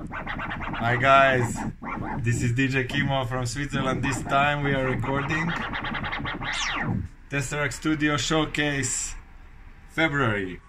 Hi guys, this is DJ KIM0 from Switzerland. This time we are recording TesseracTstudio Showcase February.